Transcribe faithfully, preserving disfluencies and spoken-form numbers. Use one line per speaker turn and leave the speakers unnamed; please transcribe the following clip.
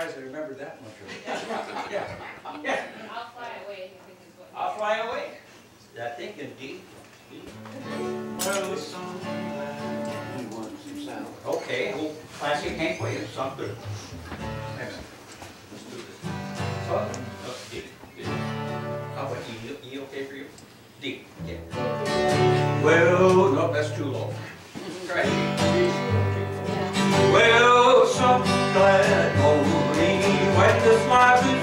surprised I remembered that much of it. Yeah. Yeah.
I'll fly away, I think is what.
I'll fly away. That thing in D.
Well, some you want some sound.
Okay, well, classic Hank Williams, sounds good. Excellent. Let's do this. So, oh, D. D. How about E? E okay for you? D. Yeah. Well, no, that's too low. Try D. Well, some glad morning when the smiles